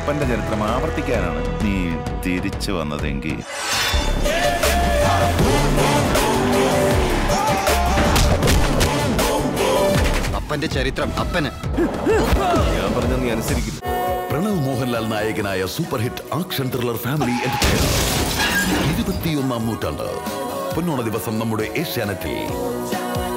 അപ്പന്റെ ചരിത്രം ആവർത്തിക്കാനാണ് നീ തിരിച്ചു വന്നതെങ്കിൽ അപ്പന്റെ ചരിത്രം അപ്പന് ഞാൻ പറഞ്ഞ നീ അനുസരിക്കില്ല. പ്രണവ് മോഹൻലാൽ നായകനായ super hit action thriller family entertainer 21-ാം നൂറ്റാണ്ട് പൊന്നോണ ദിവസം നമ്മുടെ ഏഷ്യാനെറ്റിൽ.